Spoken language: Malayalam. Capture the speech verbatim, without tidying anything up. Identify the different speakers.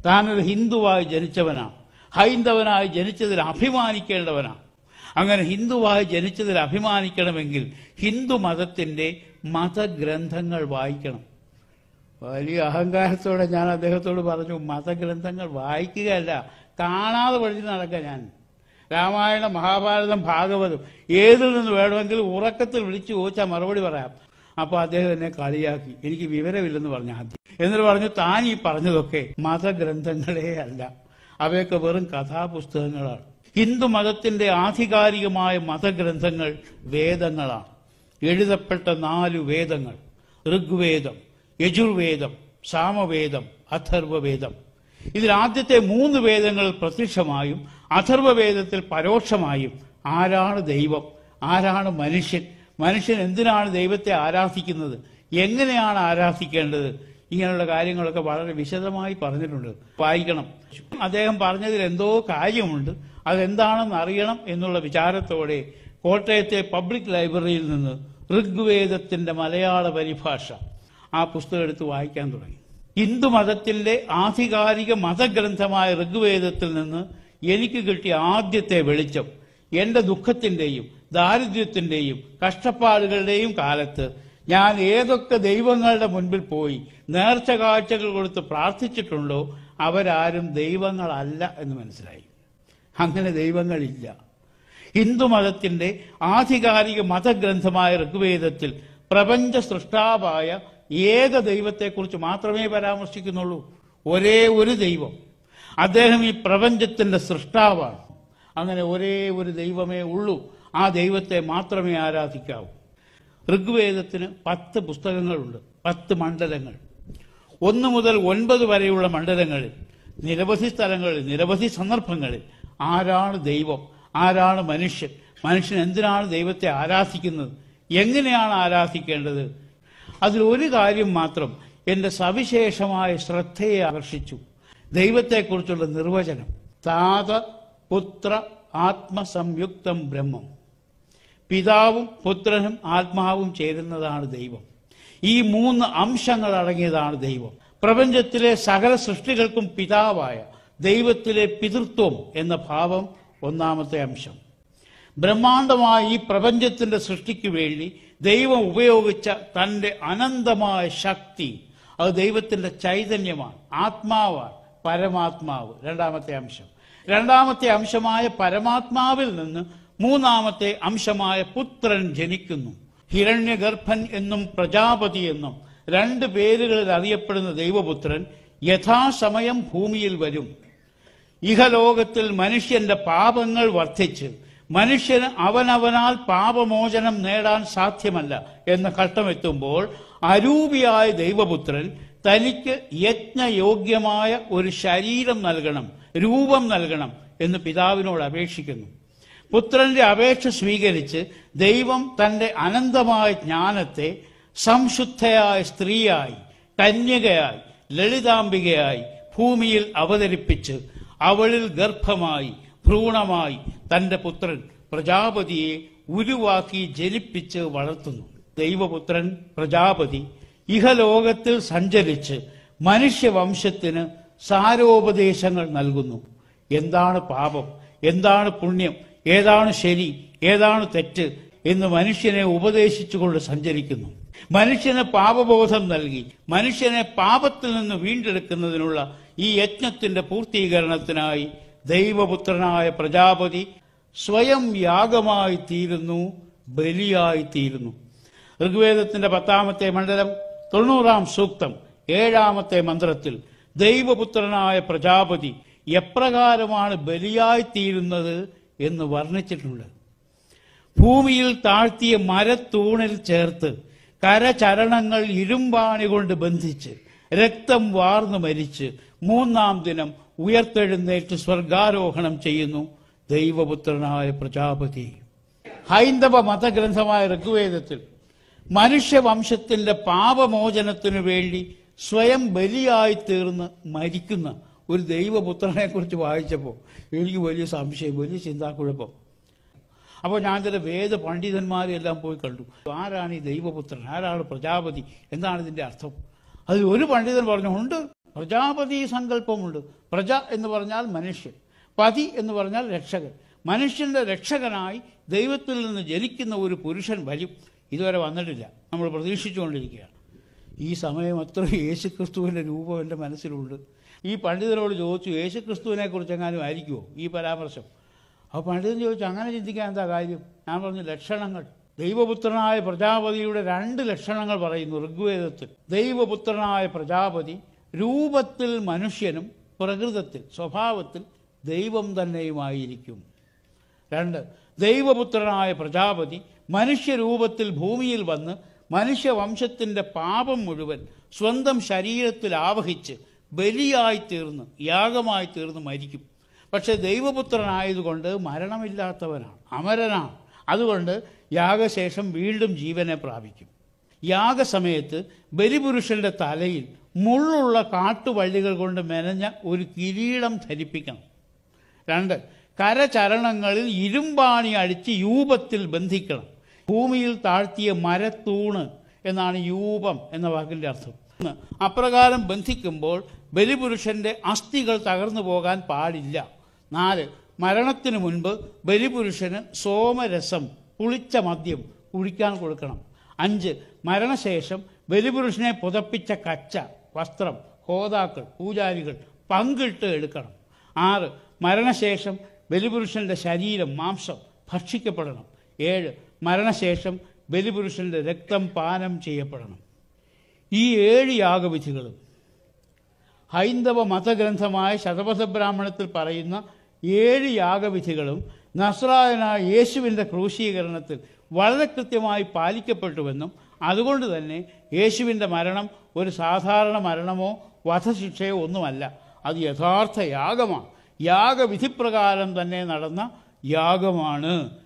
Speaker 1: താനൊരു ഹിന്ദുവായി ജനിച്ചവനാണ്, ഹൈന്ദവനായി ജനിച്ചതിൽ അഭിമാനിക്കേണ്ടവനാണ്. അങ്ങനെ ഹിന്ദുവായി ജനിച്ചതിൽ അഭിമാനിക്കണമെങ്കിൽ ഹിന്ദു മതത്തിന്റെ മതഗ്രന്ഥങ്ങൾ വായിക്കണം. വലിയ അഹങ്കാരത്തോടെ ഞാൻ അദ്ദേഹത്തോട് പറഞ്ഞു, മതഗ്രന്ഥങ്ങൾ വായിക്കുകയല്ല, കാണാതെ പഠിച്ച് നടക്കുക. ഞാൻ രാമായണം, മഹാഭാരതം, ഭാഗവതം ഏതിൽ നിന്ന് വേണമെങ്കിലും ഉറക്കത്തിൽ വിളിച്ചു ചോദിച്ചാൽ മറുപടി പറയാം. അപ്പൊ അദ്ദേഹം എന്നെ കളിയാക്കി, എനിക്ക് വിവരമില്ലെന്ന് പറഞ്ഞു ആദ്യം. എന്നിട്ട് പറഞ്ഞു, താൻ ഈ പറഞ്ഞതൊക്കെ മതഗ്രന്ഥങ്ങളേ അല്ല, അവയൊക്കെ വെറും കഥാപുസ്തകങ്ങളാണ്. ഹിന്ദു മതത്തിന്റെ ആധികാരികമായ മതഗ്രന്ഥങ്ങൾ വേദങ്ങളാണ്. എഴുതപ്പെട്ട നാലു വേദങ്ങൾ: ഋഗ്വേദം, യജുർവേദം, സാമവേദം, അഥർവവേദം. ഇതിൽ ആദ്യത്തെ മൂന്ന് വേദങ്ങൾ പ്രത്യക്ഷമായും അഥർവവേദത്തിൽ പരോക്ഷമായും ആരാണ് ദൈവം, ആരാണ് മനുഷ്യൻ, മനുഷ്യൻ എന്തിനാണ് ദൈവത്തെ ആരാധിക്കുന്നത്, എങ്ങനെയാണ് ആരാധിക്കേണ്ടത്, ഇങ്ങനെയുള്ള കാര്യങ്ങളൊക്കെ വളരെ വിശദമായി പറഞ്ഞിട്ടുണ്ട്. വായിക്കണം. അദ്ദേഹം പറഞ്ഞതിൽ എന്തോ കാര്യമുണ്ട്, അതെന്താണെന്ന് അറിയണം എന്നുള്ള വിചാരത്തോടെ കോട്ടയത്തെ പബ്ലിക് ലൈബ്രറിയിൽ നിന്ന് ഋഗ്വേദത്തിന്റെ മലയാള പരിഭാഷ ആ പുസ്തകം എടുത്ത് വായിക്കാൻ തുടങ്ങി. ഹിന്ദുമതത്തിന്റെ ആധികാരിക മതഗ്രന്ഥമായ ഋഗ്വേദത്തിൽ നിന്ന് എനിക്ക് കിട്ടിയ ആദ്യത്തെ വെളിച്ചം എന്റെ ദുഃഖത്തിന്റെയും ദാരിദ്ര്യത്തിന്റെയും കഷ്ടപ്പാടുകളുടെയും കാലത്ത് ഞാൻ ഏതൊക്കെ ദൈവങ്ങളുടെ മുൻപിൽ പോയി നേർച്ച കാഴ്ചകൾ കൊടുത്ത് പ്രാർത്ഥിച്ചിട്ടുണ്ടോ അവരാരും ദൈവങ്ങളല്ല എന്ന് മനസ്സിലായി. അങ്ങനെ ദൈവങ്ങളില്ല. ഹിന്ദുമതത്തിന്റെ ആധികാരിക മതഗ്രന്ഥമായ ഋഗ്വേദത്തിൽ പ്രപഞ്ച സൃഷ്ടാവായ ഏക ദൈവത്തെക്കുറിച്ച് മാത്രമേ പരാമർശിക്കുന്നുള്ളൂ. ഒരേ ഒരു ദൈവം. അദ്ദേഹം ഈ പ്രപഞ്ചത്തിന്റെ സൃഷ്ടാവാണ്. അങ്ങനെ ഒരേ ഒരു ദൈവമേ ഉള്ളൂ. ആ ദൈവത്തെ മാത്രമേ ആരാധിക്കാവൂ. ഋഗ്വേദത്തിന് പത്ത് പുസ്തകങ്ങളുണ്ട്, പത്ത് മണ്ഡലങ്ങൾ. ഒന്ന് മുതൽ ഒൻപത് വരെയുള്ള മണ്ഡലങ്ങളിൽ നിരവധി സ്ഥലങ്ങളിൽ നിരവധി സന്ദർഭങ്ങളിൽ ആരാണ് ദൈവം, ആരാണ് മനുഷ്യൻ, മനുഷ്യൻ എന്തിനാണ് ദൈവത്തെ ആരാധിക്കുന്നത്, എങ്ങനെയാണ് ആരാധിക്കേണ്ടത്, അതിൽ ഒരു കാര്യം മാത്രം എന്റെ സവിശേഷമായ ശ്രദ്ധയെ ആകർഷിച്ചു. ദൈവത്തെക്കുറിച്ചുള്ള നിർവചനം: താത പുത്ര ആത്മസംയുക്തം ബ്രഹ്മം. പിതാവും പുത്രനും ആത്മാവും ചേരുന്നതാണ് ദൈവം. ഈ മൂന്ന് അംശങ്ങൾ അടങ്ങിയതാണ് ദൈവം. പ്രപഞ്ചത്തിലെ സകല സൃഷ്ടികൾക്കും പിതാവായ ദൈവത്തിലെ പിതൃത്വം എന്ന ഭാവം ഒന്നാമത്തെ അംശം. ബ്രഹ്മാണ്ഡമായ ഈ പ്രപഞ്ചത്തിന്റെ സൃഷ്ടിക്ക് വേണ്ടി ദൈവം ഉപയോഗിച്ച തന്റെ അനന്തമായ ശക്തി, അത് ദൈവത്തിന്റെ ചൈതന്യമാണ്, ആത്മാവാണ്, പരമാത്മാവ്. രണ്ടാമത്തെ അംശം. രണ്ടാമത്തെ അംശമായ പരമാത്മാവിൽ നിന്ന് മൂന്നാമത്തെ അംശമായ പുത്രൻ ജനിക്കുന്നു. ഹിരണ്യഗർഭൻ എന്നും പ്രജാപതി എന്നും രണ്ട് പേരുകളിൽ അറിയപ്പെടുന്ന ദൈവപുത്രൻ യഥാസമയം ഭൂമിയിൽ വരും. ഇഹലോകത്തിൽ മനുഷ്യന്റെ പാപങ്ങൾ വർദ്ധിച്ച് മനുഷ്യന് അവനവനാൽ പാപമോചനം നേടാൻ സാധ്യമല്ല എന്ന ഘട്ടമെത്തുമ്പോൾ അരൂപിയായ ദൈവപുത്രൻ തനിക്ക് യജ്ഞയോഗ്യമായ ഒരു ശരീരം നൽകണം, രൂപം നൽകണം എന്ന് പിതാവിനോട് അപേക്ഷിക്കുന്നു. പുത്രന്റെ അപേക്ഷ സ്വീകരിച്ച് ദൈവം തന്റെ അനന്തമായ ജ്ഞാനത്തെ സംശുദ്ധയായ സ്ത്രീയായി, കന്യകയായി, ലളിതാംബികയായി ഭൂമിയിൽ അവതരിപ്പിച്ച് അവളിൽ ഗർഭമായി ഭ്രൂണമായി തന്റെ പുത്രൻ പ്രജാപതിയെ ഉരുവാക്കി ജനിപ്പിച്ച് വളർത്തുന്നു. ദൈവപുത്രൻ പ്രജാപതി ഇഹലോകത്തിൽ സഞ്ചരിച്ച് മനുഷ്യവംശത്തിന് സാരോപദേശങ്ങൾ നൽകുന്നു. എന്താണ് പാപം, എന്താണ് പുണ്യം, ഏതാണ് ശരി, ഏതാണ് തെറ്റ് എന്ന് മനുഷ്യനെ ഉപദേശിച്ചുകൊണ്ട് സഞ്ചരിക്കുന്നു. മനുഷ്യന് പാപബോധം നൽകി മനുഷ്യനെ പാപത്തിൽ നിന്ന് വീണ്ടെടുക്കുന്നതിനുള്ള ഈ യജ്ഞത്തിന്റെ പൂർത്തീകരണത്തിനായി ദൈവപുത്രനായ പ്രജാപതി സ്വയം യാഗമായി തീരുന്നു, ബലിയായി തീരുന്നു. ഋഗ്വേദത്തിന്റെ പത്താമത്തെ മണ്ഡലം തൊണ്ണൂറാം സൂക്തം ഏഴാമത്തെ മന്ത്രത്തിൽ ദൈവപുത്രനായ പ്രജാപതി എപ്രകാരമാണ് ബലിയായി തീരുന്നത് എന്ന് വർണ്ണിച്ചിട്ടുണ്ട്. ഭൂമിയിൽ താഴ്ത്തിയ മരത്തൂണിൽ ചേർത്ത് കരചരണങ്ങൾ ഇരുമ്പാണി കൊണ്ട് ബന്ധിച്ച് രക്തം വാർന്നു മരിച്ച് മൂന്നാം ദിനം ഉയർത്തെഴുന്നേറ്റ് സ്വർഗാരോഹണം ചെയ്യുന്നു ദൈവപുത്രനായ പ്രജാപതി. ഹൈന്ദവ മതഗ്രന്ഥമായ ഋഗ്വേദത്തിൽ മനുഷ്യവംശത്തിന്റെ പാപമോചനത്തിനു വേണ്ടി സ്വയം ബലിയായി തീർന്ന് മരിക്കുന്ന ഒരു ദൈവപുത്രനെ കുറിച്ച് വായിച്ചപ്പോൾ എനിക്ക് വലിയ സംശയം, വലിയ ചിന്താക്കുഴപ്പം. അപ്പോൾ ഞാൻ ചില വേദ പണ്ഡിതന്മാരെ എല്ലാം പോയി കണ്ടു. ആരാണ് ഈ ദൈവപുത്രൻ, ആരാണ് പ്രജാപതി, എന്താണ് ഇതിന്റെ അർത്ഥം? അതിൽ ഒരു പണ്ഡിതൻ പറഞ്ഞു, ഉണ്ട്, പ്രജാപതി സങ്കല്പമുണ്ട്. പ്രജ എന്ന് പറഞ്ഞാൽ മനുഷ്യൻ, പതി എന്ന് പറഞ്ഞാൽ രക്ഷകൻ. മനുഷ്യൻ്റെ രക്ഷകനായി ദൈവത്തിൽ നിന്ന് ജനിക്കുന്ന ഒരു പുരുഷൻ വരും. ഇതുവരെ വന്നിട്ടില്ല, നമ്മൾ പ്രതീക്ഷിച്ചുകൊണ്ടിരിക്കുകയാണ്. ഈ സമയം അത്ര യേശുക്രിസ്തുവിൻ്റെ രൂപം എൻ്റെ മനസ്സിലുണ്ട്. ഈ പണ്ഡിതരോട് ചോദിച്ചു, യേശുക്രിസ്തുവിനെ കുറിച്ച് എങ്ങാനും ആയിരിക്കുമോ ഈ പരാമർശം? അപ്പോൾ പണ്ഡിതൻ ചോദിച്ചു, അങ്ങനെ ചിന്തിക്കാൻ എന്താ കാര്യം? ഞാൻ പറഞ്ഞു, ലക്ഷണങ്ങൾ. ദൈവപുത്രനായ പ്രജാപതിയുടെ രണ്ട് ലക്ഷണങ്ങൾ പറയുന്നു ഋഗ്വേദത്തിൽ. ദൈവപുത്രനായ പ്രജാപതി രൂപത്തിൽ മനുഷ്യനും പ്രകൃതത്തിൽ സ്വഭാവത്തിൽ ദൈവം തന്നെയുമായിരിക്കും. രണ്ട്, ദൈവപുത്രനായ പ്രജാപതി മനുഷ്യരൂപത്തിൽ ഭൂമിയിൽ വന്ന് മനുഷ്യവംശത്തിൻ്റെ പാപം മുഴുവൻ സ്വന്തം ശരീരത്തിൽ ആവഹിച്ച് ബലിയായി തീർന്ന് യാഗമായി തീർന്ന് മരിക്കും. പക്ഷെ ദൈവപുത്രനായതുകൊണ്ട് മരണമില്ലാത്തവനാണ്, അമരനാണ്. അതുകൊണ്ട് യാഗശേഷം വീണ്ടും ജീവനെ പ്രാപിക്കും. യാഗസമയത്ത് ബലിപുരുഷന്റെ തലയിൽ മുള്ളുള്ള കാട്ടുവള്ളികൾ കൊണ്ട് മെനഞ്ഞ ഒരു കിരീടം ധരിപ്പിക്കണം. രണ്ട്, കരചരണങ്ങളിൽ ഇരുമ്പാണി അടിച്ച് യൂപത്തിൽ ബന്ധിക്കണം. ഭൂമിയിൽ താഴ്ത്തിയ മരത്തൂണ് എന്നാണ് യൂപം എന്ന വാക്കിൻ്റെ അർത്ഥം. അപ്രകാരം ബന്ധിക്കുമ്പോൾ ബലിപുരുഷന്റെ അസ്ഥികൾ തകർന്നു പോകാൻ പാടില്ല. നാല്, മരണത്തിനു മുൻപ് ബലിപുരുഷന് സോമരസം, പുളിച്ച മദ്യം കുടിക്കാൻ കൊടുക്കണം. അഞ്ച്, മരണശേഷം ബലിപുരുഷനെ പുതപ്പിച്ച കച്ച, വസ്ത്രം ഹോതാക്കൾ, പൂജാരികൾ പങ്കിട്ട് എടുക്കണം. ആറ്, മരണശേഷം ബലിപുരുഷന്റെ ശരീരം, മാംസം ഭക്ഷിക്കപ്പെടണം. ഏഴ്, മരണശേഷം ബലിപുരുഷന്റെ രക്തം പാനം ചെയ്യപ്പെടണം. ഈ ഏഴ് യാഗവിധികളും ഹൈന്ദവ മതഗ്രന്ഥമായ ശതപഥബ്രാഹ്മണത്തിൽ പറയുന്ന ഏഴ് യാഗവിധികളും നസ്രായനായ യേശുവിൻ്റെ ക്രൂശീകരണത്തിൽ വളരെ കൃത്യമായി പാലിക്കപ്പെട്ടുവെന്നും അതുകൊണ്ട് തന്നെ യേശുവിൻ്റെ മരണം ഒരു സാധാരണ മരണമോ വധശിക്ഷയോ ഒന്നുമല്ല, അത് യഥാർത്ഥ യാഗമാണ്. യാഗവിധിപ്രകാരം തന്നെ നടന്ന യാഗമാണ്.